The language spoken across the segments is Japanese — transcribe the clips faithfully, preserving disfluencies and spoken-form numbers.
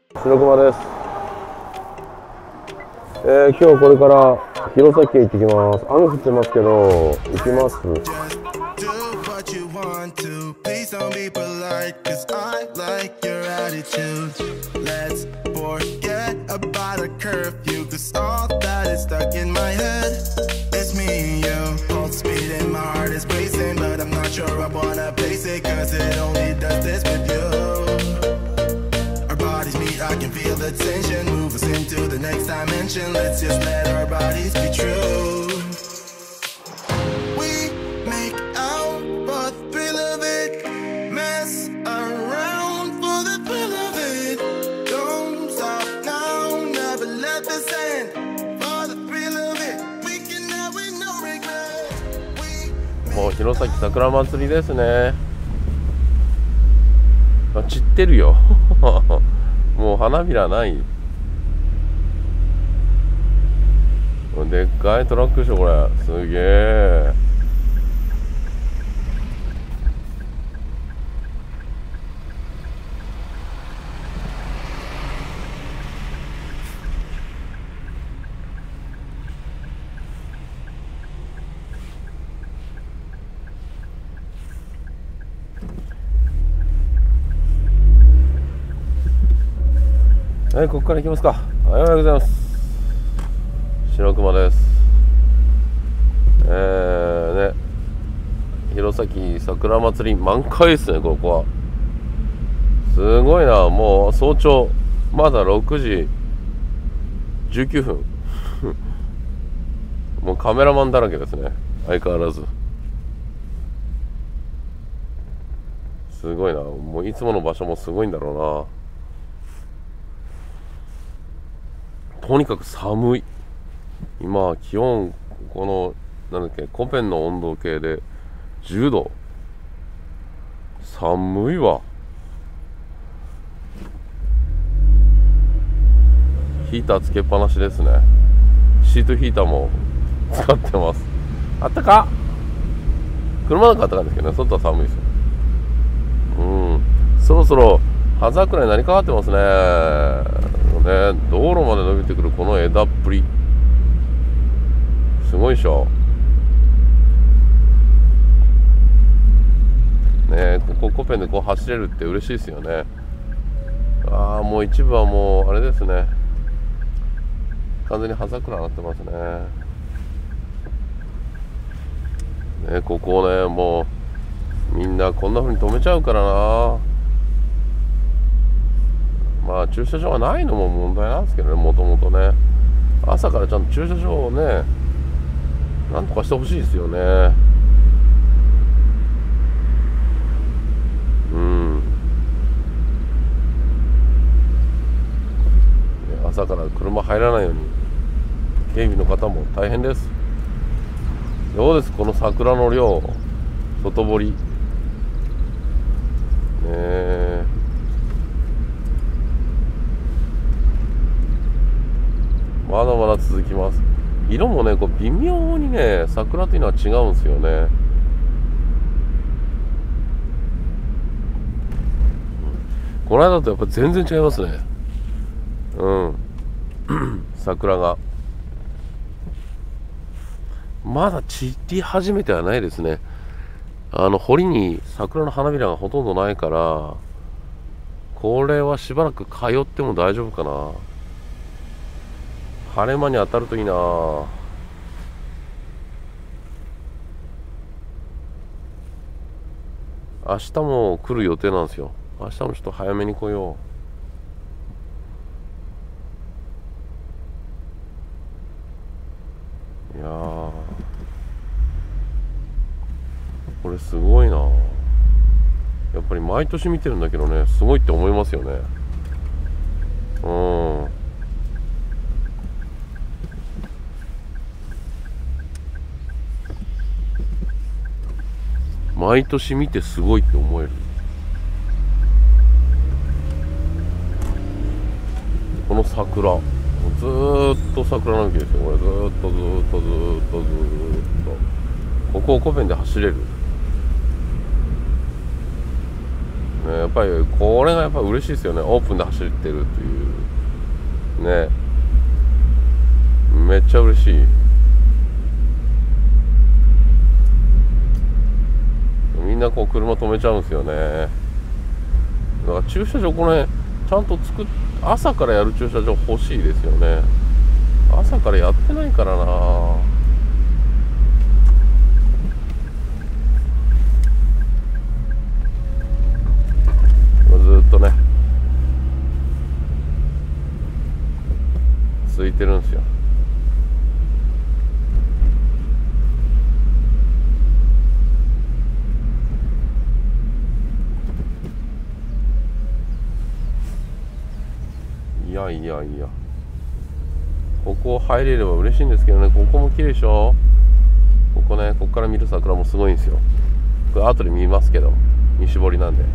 白熊です。えー、今日これから弘前へ行ってきます。雨降ってますけど行きます。 I can feel the tension move us into the next dimension. Let's just let our bodies be true. We make out for the thrill of it, mess around for the thrill of it. Don't stop now, never let this end. For the thrill of it, we can have with no regret. We もう弘前桜祭りですね。あ、散ってるよ。もう花びらない。でっかいトラックでしょこれ。すげえ。はい、ここから行きますか。はい、おはようございます。白熊です。えーね、弘前桜祭り満開ですね、ここは。すごいな、もう早朝、まだろくじじゅうきゅうふん。もうカメラマンだらけですね、相変わらず。すごいな、もういつもの場所もすごいんだろうな。とにかく寒い。今気温このなんだっけコペンの温度計でじゅうど。寒いわ。ヒーターつけっぱなしですね。シートヒーターも使ってます。あったか。車の中あったかいんですけどね、外は寒いですよ。うん、そろそろ葉桜になりかかってますね。ね、道路まで伸びてくるこの枝っぷりすごいでしょ。ね、ここコペンでこう走れるって嬉しいですよね。ああ、もう一部はもうあれですね、完全に葉桜になってますね。ね、ここをね、もうみんなこんな風に止めちゃうからな。まあ駐車場がないのも問題なんですけどね、もともとね。朝からちゃんと駐車場をね、なんとかしてほしいですよね。うん。朝から車入らないように、警備の方も大変です。どうです、この桜の量、外堀。ねえ。まだまだ続きます。色もね、こう微妙にね、桜というのは違うんですよね。この間とやっぱ全然違いますね。うん。桜が。まだ散り始めてはないですね。あの、堀に桜の花びらがほとんどないから、これはしばらく通っても大丈夫かな。晴れ間に当たるといいな。明日も来る予定なんですよ。明日もちょっと早めに来よう。いやー、これすごいな。やっぱり毎年見てるんだけどね、すごいって思いますよね。うん。毎年見てすごいって思える。この桜、ずーっと桜並木ですよ。これずーっとずーっとずーっとずーっとここをコペンで走れる。ねね、やっぱりこれがやっぱ嬉しいですよね。オープンで走ってるというね、めっちゃ嬉しい。みんなこう車止めちゃうんですよね。だから駐車場この辺ちゃんと作っ朝からやる駐車場欲しいですよね。朝からやってないからな。ずっとね続いてるんですよ。いやいやいや、ここ入れれば嬉しいんですけどね。ここも綺麗でしょ。ここね、ここから見る桜もすごいんですよ。これ後で見ますけど、西堀なんで。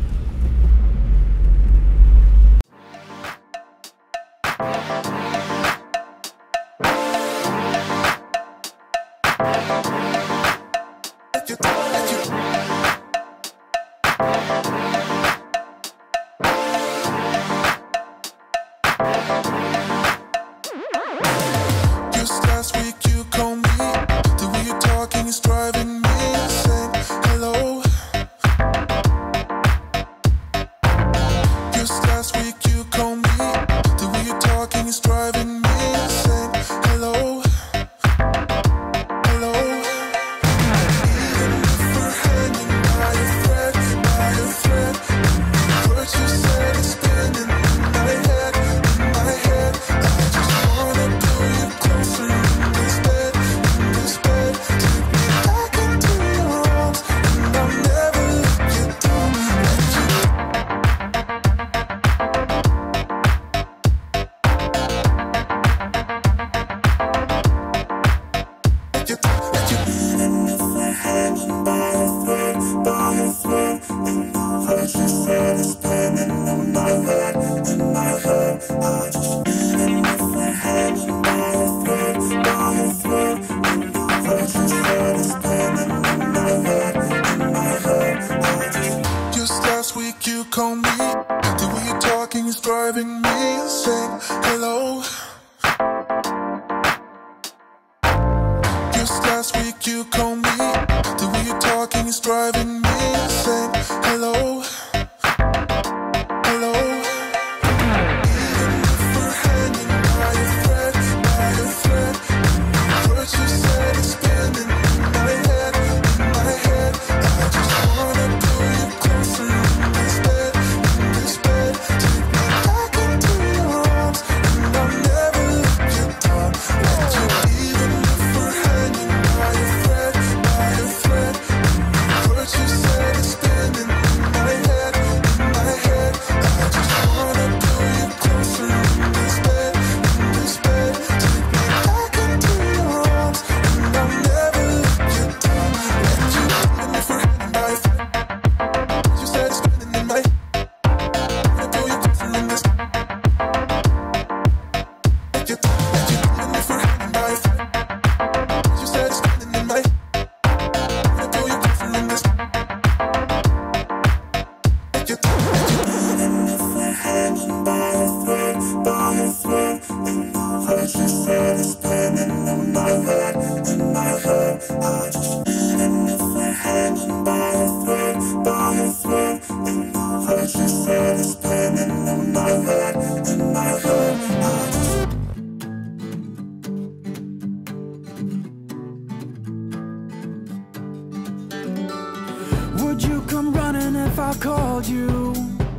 Would you come running if I called you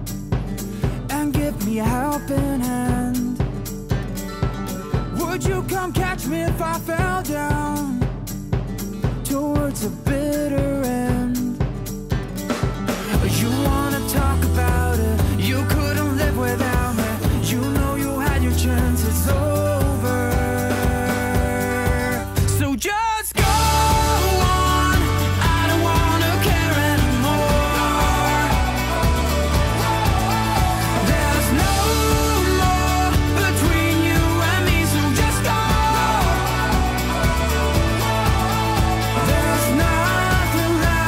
and give me a helping hand? Would you come catch me if I fell down towards a bitter end? You wanna talk about it, you couldn't live without me. You know you had your chances over, so just go on. I don't wanna care anymore. There's no more between you and me, so just go. There's nothing left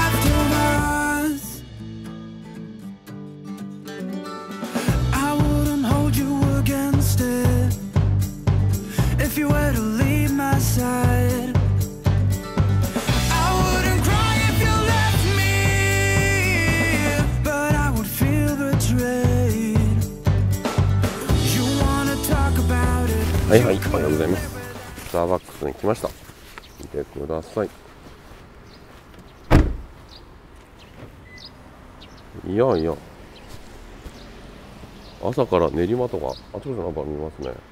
はいはい、おはようございます。スターバックスに来ました。見てください。いやいや、朝から練馬とかあちこちのナンバー見ますね。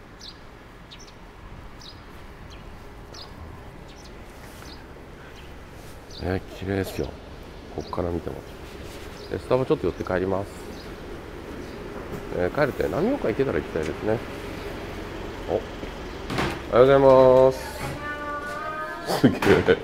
えー、綺麗ですよ。ここから見ても。でスタバちょっと寄って帰ります。えー、帰るって浪岡行けたら行きたいですね。お、おはようございます。すげえ。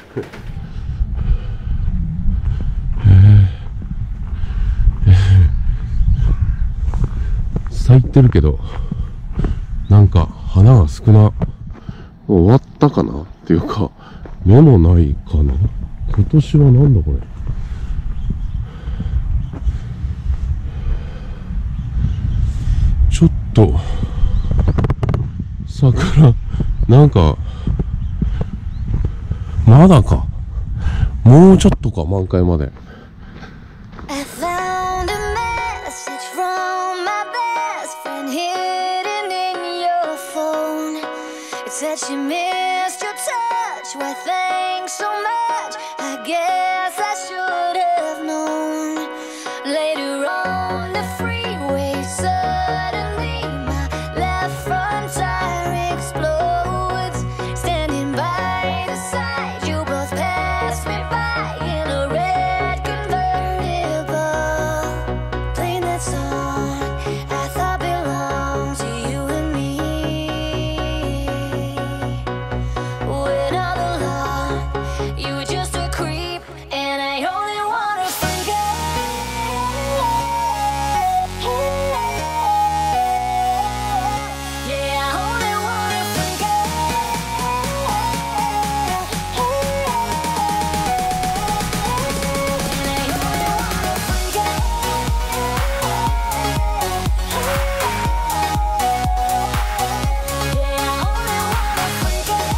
咲いてるけど、なんか花が少な。もう終わったかなっていうか、芽もないかな。今年はなんだこれ。ちょっと桜なんかまだか、もうちょっとか、満開まで。 I found a message from my best friend hidden in your phone. It said she missed your touch. Why thanks so much. I guess I should have known. Later on the freeway, suddenly my left front tire explodes. Standing by the side, you both passed me by in a red convertible. Playing that song I thought belonged to you and me. When all along you were just a creep, and I only wanna forget. Yeah, I only wanna forget. And I only wanna forget. Yeah, I only wanna forget.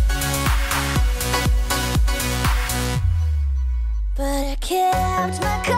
But I kept my